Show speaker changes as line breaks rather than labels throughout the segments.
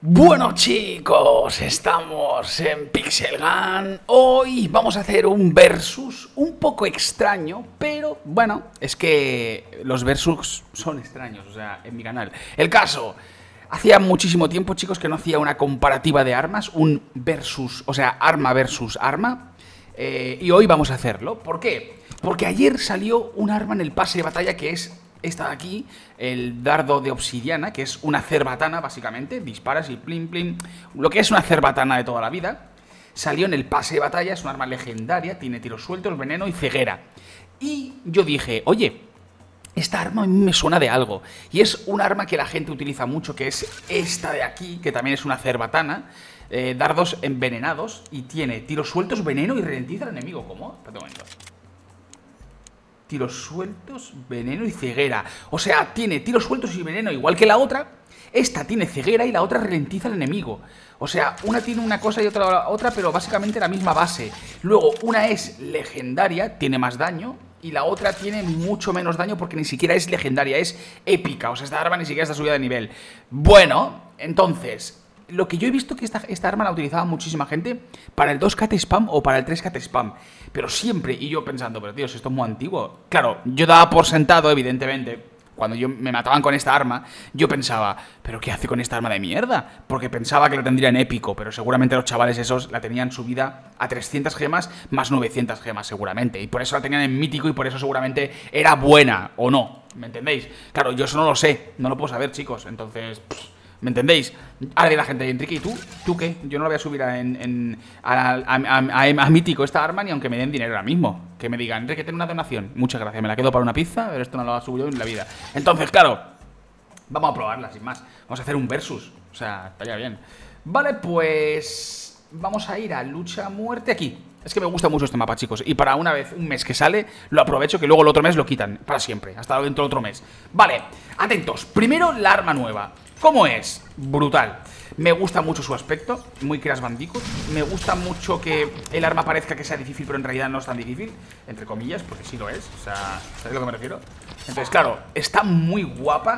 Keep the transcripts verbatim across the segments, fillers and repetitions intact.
Bueno chicos, estamos en Pixel Gun. Hoy vamos a hacer un versus un poco extraño, pero bueno, es que los versus son extraños, o sea, en mi canal. El caso, hacía muchísimo tiempo chicos que no hacía una comparativa de armas, un versus, o sea, arma versus arma, eh, y hoy vamos a hacerlo. ¿Por qué? Porque ayer salió un arma en el pase de batalla que es esta de aquí, el dardo de obsidiana, que es una cerbatana básicamente, disparas y plim plim, lo que es una cerbatana de toda la vida. Salió en el pase de batalla, es un arma legendaria, tiene tiros sueltos, veneno y ceguera. Y yo dije, oye, esta arma a mí me suena de algo, y es un arma que la gente utiliza mucho, que es esta de aquí, que también es una cerbatana, eh, dardos envenenados, y tiene tiros sueltos, veneno y ralentiza al enemigo. ¿Cómo? Espera un momento. Tiros sueltos, veneno y ceguera. O sea, tiene tiros sueltos y veneno igual que la otra. Esta tiene ceguera y la otra ralentiza al enemigo. O sea, una tiene una cosa y otra otra, pero básicamente la misma base. Luego, una es legendaria, tiene más daño, y la otra tiene mucho menos daño porque ni siquiera es legendaria, es épica. O sea, esta arma ni siquiera está subida de nivel. Bueno, entonces, lo que yo he visto que esta, esta arma la utilizaba muchísima gente para el dos K T spam o para el tres K T spam. Pero siempre, y yo pensando, pero tío, si esto es muy antiguo. Claro, yo daba por sentado, evidentemente, cuando yo me mataban con esta arma, yo pensaba, ¿pero qué hace con esta arma de mierda? Porque pensaba que la tendría en épico, pero seguramente los chavales esos la tenían subida a trescientas gemas más novecientas gemas seguramente. Y por eso la tenían en mítico y por eso seguramente era buena, ¿o no? ¿Me entendéis? Claro, yo eso no lo sé, no lo puedo saber, chicos, entonces... Pff, ¿me entendéis? Ahora de la gente, Enrique, ¿y tú? ¿Tú qué? Yo no la voy a subir a, en, en, a, a, a, a, a mítico esta arma ni aunque me den dinero ahora mismo. Que me digan, Enrique, ten una donación. Muchas gracias, me la quedo para una pizza, pero esto no lo subo yo en la vida. Entonces, claro, vamos a probarla, sin más. Vamos a hacer un versus. O sea, estaría bien. Vale, pues vamos a ir a lucha a muerte aquí. Es que me gusta mucho este mapa, chicos. Y para una vez, un mes que sale, lo aprovecho, que luego el otro mes lo quitan. Para siempre, hasta dentro del otro mes. Vale, atentos. Primero, la arma nueva. ¿Cómo es? Brutal. Me gusta mucho su aspecto, muy Crash Bandicoot. Me gusta mucho que el arma parezca que sea difícil, pero en realidad no es tan difícil, entre comillas, porque sí lo es. O sea, ¿sabéis a lo que me refiero? Entonces, claro, está muy guapa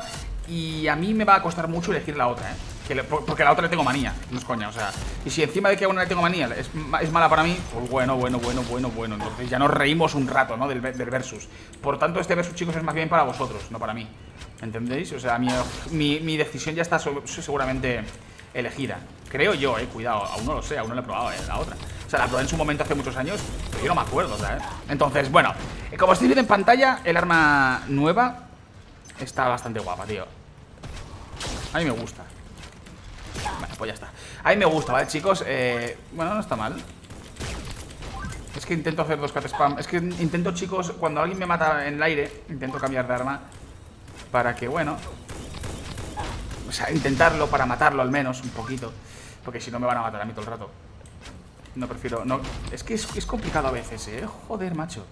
y a mí me va a costar mucho elegir la otra, ¿eh? Que le, porque la otra le tengo manía, no es coña, o sea. Y si encima de que a una le tengo manía es, es mala para mí, pues bueno, bueno, bueno, bueno, bueno. Entonces ya nos reímos un rato, ¿no? Del, del versus. Por tanto, este versus, chicos, es más bien para vosotros, no para mí. ¿Entendéis? O sea, mi, mi, mi decisión ya está seguramente elegida. Creo yo, eh, cuidado, aún no lo sé, aún no lo he probado, eh, la otra. O sea, la probé en su momento hace muchos años, pero yo no me acuerdo, ¿sabes? Entonces, bueno, como estáis viendo en pantalla, el arma nueva está bastante guapa, tío. A mí me gusta. Bueno, pues ya está. A mí me gusta, ¿vale, chicos? Eh, bueno, no está mal. Es que intento hacer dos cat spam. Es que intento, chicos, cuando alguien me mata en el aire, intento cambiar de arma para que, bueno, o sea, intentarlo para matarlo al menos un poquito, porque si no me van a matar a mí todo el rato. No prefiero, no, es que es, es complicado a veces, eh, joder, macho.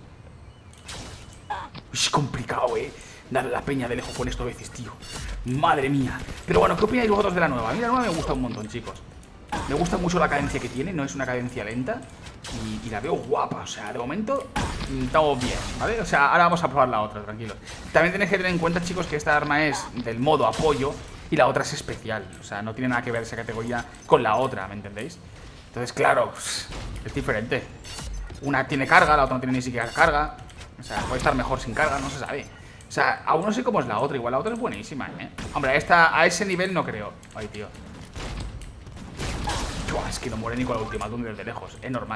Es complicado, eh, darle la peña de lejos con esto a veces, tío. Madre mía. Pero bueno, ¿qué opináis vosotros de la nueva? A mí la nueva me gusta un montón, chicos. Me gusta mucho la cadencia que tiene, no es una cadencia lenta. Y, y la veo guapa, o sea, de momento estamos bien, ¿vale? O sea, ahora vamos a probar la otra, tranquilos. También tenéis que tener en cuenta, chicos, que esta arma es del modo apoyo y la otra es especial. O sea, no tiene nada que ver esa categoría con la otra, ¿me entendéis? Entonces, claro, es diferente. Una tiene carga, la otra no tiene ni siquiera carga. O sea, puede estar mejor sin carga, no se sabe. O sea, aún no sé cómo es la otra, igual la otra es buenísima, ¿eh? Hombre, a, esta, a ese nivel no creo. Ay, tío. Es que no muere ni con la ultimátum desde lejos, es normal.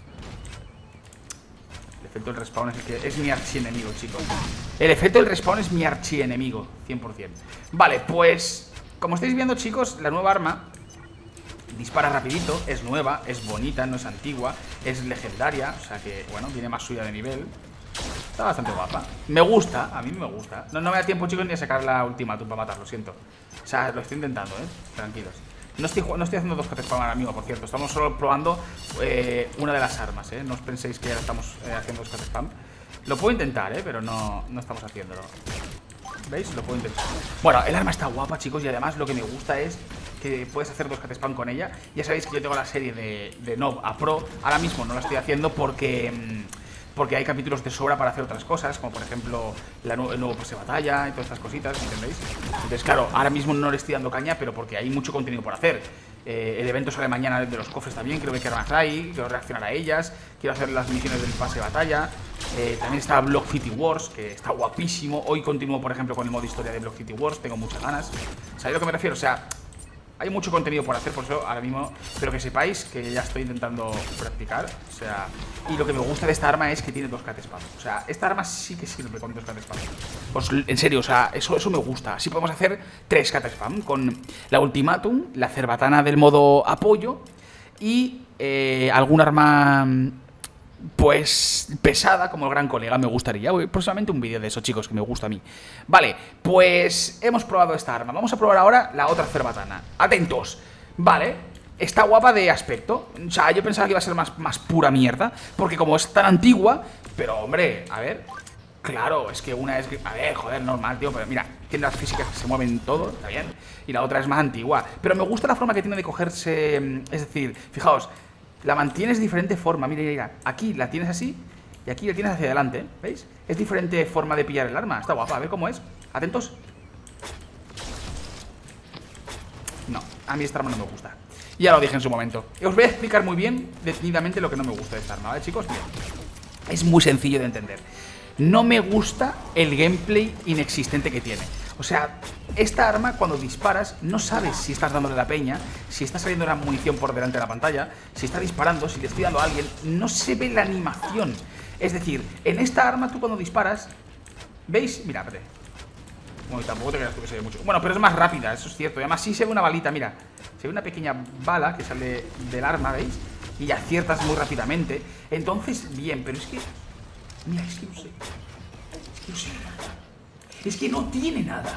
El efecto del respawn es, el que es mi archienemigo, chicos. El efecto del respawn es mi archienemigo, cien por cien. Vale, pues como estáis viendo, chicos, la nueva arma dispara rapidito, es nueva, es bonita, no es antigua, es legendaria, o sea que, bueno, tiene más suya de nivel. Está bastante guapa. Me gusta, a mí me gusta. No, no me da tiempo, chicos, ni a sacar la ultimátum para matar, lo siento. O sea, lo estoy intentando, eh, tranquilos. No estoy, no estoy haciendo dos cat spam ahora mismo, por cierto. Estamos solo probando eh, una de las armas, ¿eh? No os penséis que ya estamos eh, haciendo dos cat spam. Lo puedo intentar, ¿eh? Pero no, no estamos haciéndolo. ¿Veis? Lo puedo intentar. Bueno, el arma está guapa, chicos. Y además lo que me gusta es que puedes hacer dos cat spam con ella. Ya sabéis que yo tengo la serie de, de Nob a Pro. Ahora mismo no la estoy haciendo porque... Mmm, porque hay capítulos de sobra para hacer otras cosas, como por ejemplo la nu el nuevo pase de batalla y todas estas cositas, ¿entendéis? Entonces, claro, ahora mismo no le estoy dando caña, pero porque hay mucho contenido por hacer. Eh, el evento sale mañana de los cofres también, quiero ver qué armas hay, quiero reaccionar a ellas, quiero hacer las misiones del pase de batalla. Eh, también está Block City Wars, que está guapísimo. Hoy continúo, por ejemplo, con el modo historia de Block City Wars, tengo muchas ganas. ¿Sabéis a lo que me refiero? O sea, hay mucho contenido por hacer, por eso ahora mismo espero que sepáis que ya estoy intentando practicar. O sea, y lo que me gusta de esta arma es que tiene dos cat spam. O sea, esta arma sí que sirve con dos cat spam. Pues en serio, o sea, eso, eso me gusta. Así podemos hacer tres cat spam con la ultimátum, la cerbatana del modo apoyo y eh, algún arma pues pesada como el gran colega. Me gustaría, próximamente un vídeo de eso, chicos, que me gusta a mí. Vale, pues hemos probado esta arma. Vamos a probar ahora la otra cerbatana. Atentos. Vale, está guapa de aspecto. O sea, yo pensaba que iba a ser más, más pura mierda, porque como es tan antigua. Pero hombre, a ver, claro, es que una es, a ver, joder, normal, tío. Pero mira, tiene las físicas que se mueven todo, está bien. Y la otra es más antigua. Pero me gusta la forma que tiene de cogerse. Es decir, fijaos, la mantienes de diferente forma. Mira, mira, aquí la tienes así y aquí la tienes hacia adelante, ¿veis? Es diferente forma de pillar el arma. Está guapa, a ver cómo es. Atentos. No, a mí esta arma no me gusta. Ya lo dije en su momento. Os voy a explicar muy bien, detenidamente, lo que no me gusta de esta arma, ¿vale, chicos? Bien. Es muy sencillo de entender. No me gusta el gameplay inexistente que tiene. O sea, esta arma cuando disparas no sabes si estás dándole la peña, si está saliendo una munición por delante de la pantalla, si está disparando, si le estoy dando a alguien. No se ve la animación. Es decir, en esta arma tú cuando disparas, ¿veis? Mira, espérate. Bueno, tampoco te creas tú que se ve mucho. Bueno, pero es más rápida, eso es cierto. Y además sí se ve una balita, mira. Se ve una pequeña bala que sale del arma, ¿veis? Y aciertas muy rápidamente. Entonces, bien, pero es que... Mira, es que no sé. Es que no sé nada. Es que no tiene nada.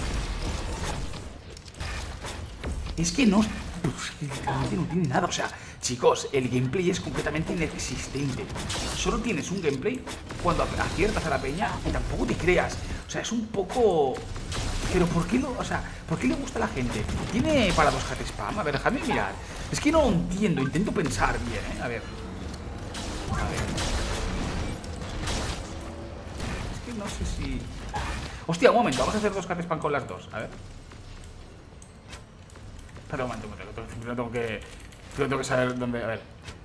Es que no... Pues, que literalmente no tiene nada. O sea, chicos, el gameplay es completamente inexistente. Solo tienes un gameplay cuando aciertas a la peña y tampoco te creas. O sea, es un poco... Pero ¿por qué lo, o sea, ¿por qué le gusta a la gente? ¿Tiene para dos cat spam? A ver, déjame mirar. Es que no lo entiendo, intento pensar bien, ¿eh? A ver. A ver. Es que no sé si... Hostia, un momento, vamos a hacer dos cat spam con las dos. A ver. Espera un momento, un momento. Primero tengo que... Primero tengo que saber dónde... A ver.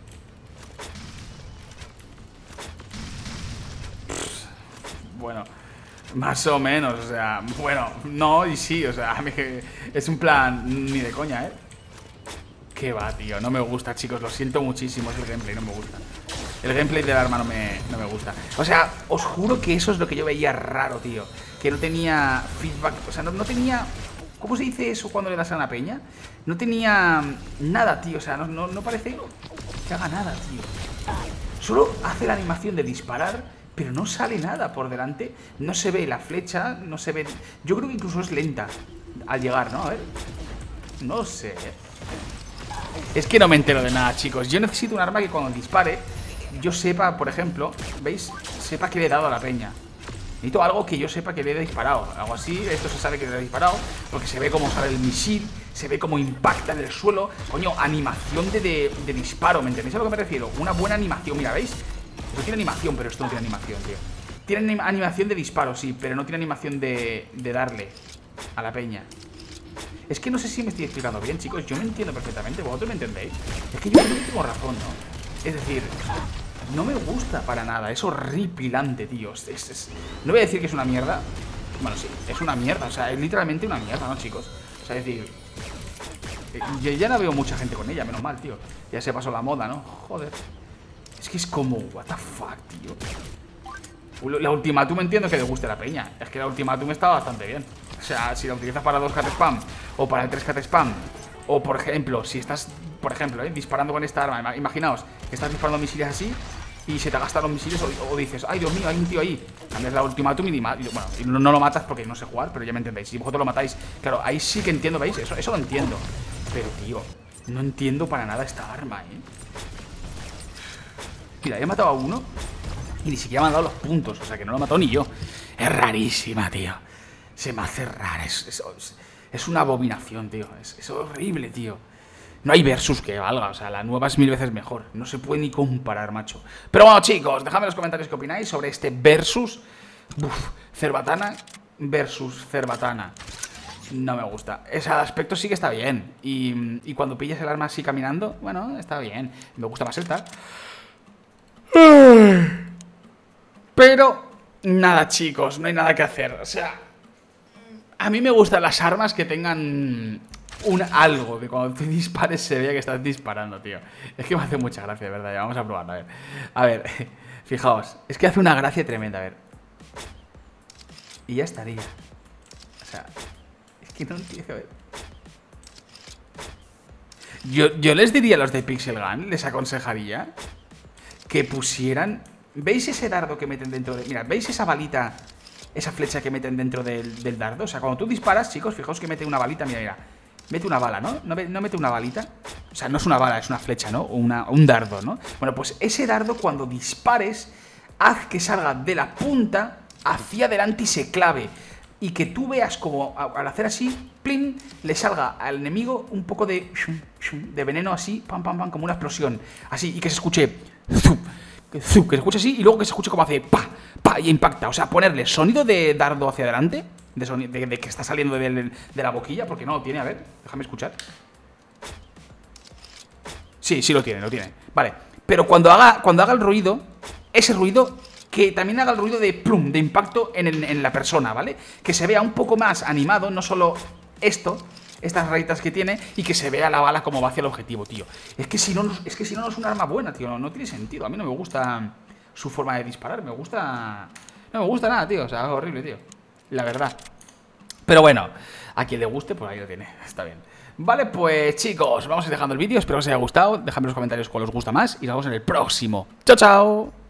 Pff, bueno... Más o menos, o sea, bueno, no y sí, o sea, es un plan ni de coña, ¿eh? Qué va, tío, no me gusta, chicos, lo siento muchísimo, es el gameplay, no me gusta. El gameplay del arma no me, no me gusta. O sea, os juro que eso es lo que yo veía raro, tío. Que no tenía feedback, o sea, no, no tenía... ¿Cómo se dice eso cuando le das a una peña? No tenía nada, tío, o sea, no, no, no parece que haga nada, tío. Solo hace la animación de disparar... Pero no sale nada por delante. No se ve la flecha, no se ve... Yo creo que incluso es lenta al llegar, ¿no? A ver. No sé. Es que no me entero de nada, chicos. Yo necesito un arma que cuando dispare yo sepa, por ejemplo, ¿veis? Sepa que le he dado a la peña. Necesito algo que yo sepa que le he disparado. Algo así, esto se sabe que le he disparado porque se ve cómo sale el misil, se ve cómo impacta en el suelo. Coño, animación de, de, de disparo, ¿me entendéis a lo que me refiero? Una buena animación, mira, ¿veis? Esto tiene animación, pero esto no tiene animación, tío. Tiene animación de disparo, sí, pero no tiene animación de, de darle a la peña. Es que no sé si me estoy explicando bien, chicos. Yo me entiendo perfectamente, vosotros me entendéis. Es que yo creo que tengo razón, ¿no? Es decir, no me gusta para nada. Es horripilante, tío. Es, es, es... No voy a decir que es una mierda. Bueno, sí, es una mierda. O sea, es literalmente una mierda, ¿no, chicos? O sea, es decir... Yo ya no veo mucha gente con ella, menos mal, tío. Ya se pasó la moda, ¿no? Joder. Es que es como, what the fuck, tío. La ultimátum entiendo que le guste la peña. Es que la ultimátum está bastante bien. O sea, si la utilizas para dos cat spam o para tres cat spam, o por ejemplo, si estás, por ejemplo, ¿eh? disparando con esta arma, imaginaos que estás disparando misiles así y se te gastan los misiles, o, o dices, ay Dios mío, hay un tío ahí, cambias la ultimátum y, bueno, y no, no lo matas porque no sé jugar, pero ya me entendéis. Si vosotros lo matáis, claro, ahí sí que entiendo, ¿veis? Eso, eso lo entiendo. Pero tío, no entiendo para nada esta arma, ¿eh? Mira, he matado a uno y ni siquiera me han dado los puntos. O sea, que no lo he matado ni yo. Es rarísima, tío. Se me hace rara. Es, es, es una abominación, tío. Es, es horrible, tío. No hay versus que valga, o sea, la nueva es mil veces mejor. No se puede ni comparar, macho. Pero bueno, chicos, dejadme en los comentarios qué opináis sobre este versus. Uf, Cerbatana versus Cerbatana. No me gusta. Ese aspecto sí que está bien. Y, y cuando pilles el arma así caminando, bueno, está bien. Me gusta más el tal. Pero nada, chicos, no hay nada que hacer. O sea, a mí me gustan las armas que tengan un algo, que cuando te dispares se vea que estás disparando, tío. Es que me hace mucha gracia, de verdad. Ya vamos a probarlo, a ver. A ver, fijaos. Es que hace una gracia tremenda, a ver. Y ya estaría. O sea, es que no entiendo, a ver. Yo, yo les diría a los de Pixel Gun, les aconsejaría que pusieran... ¿Veis ese dardo que meten dentro de...? Mira, ¿veis esa balita, esa flecha que meten dentro del, del dardo? O sea, cuando tú disparas, chicos, fijaos que mete una balita, mira, mira. Mete una bala, ¿no? ¿no? ¿No mete una balita? O sea, no es una bala, es una flecha, ¿no? O una, un dardo, ¿no? Bueno, pues ese dardo, cuando dispares, haz que salga de la punta hacia adelante y se clave. Y que tú veas como, al hacer así, plin, le salga al enemigo un poco de... de veneno así, pam, pam, pam, como una explosión. Así, y que se escuche... Que se escuche así y luego que se escuche como hace pa, pa y impacta. O sea, ponerle sonido de dardo hacia adelante, de, sonido, de, de que está saliendo de, de la boquilla, porque no lo tiene, a ver, déjame escuchar. Sí, sí lo tiene, lo tiene. Vale, pero cuando haga, cuando haga el ruido, ese ruido, que también haga el ruido de plum, de impacto en, el, en la persona, ¿vale? Que se vea un poco más animado, no solo esto, estas rayitas que tiene, y que se vea la bala como va hacia el objetivo, tío. Es que si no, es que si no, no es un arma buena, tío. No, no tiene sentido. A mí no me gusta su forma de disparar. Me gusta... No me gusta nada, tío. O sea, es horrible, tío. La verdad. Pero bueno, a quien le guste, pues ahí lo tiene. Está bien. Vale, pues chicos, vamos a ir dejando el vídeo. Espero que os haya gustado. Dejadme en los comentarios cuál os gusta más. Y nos vemos en el próximo. ¡Chao, chao!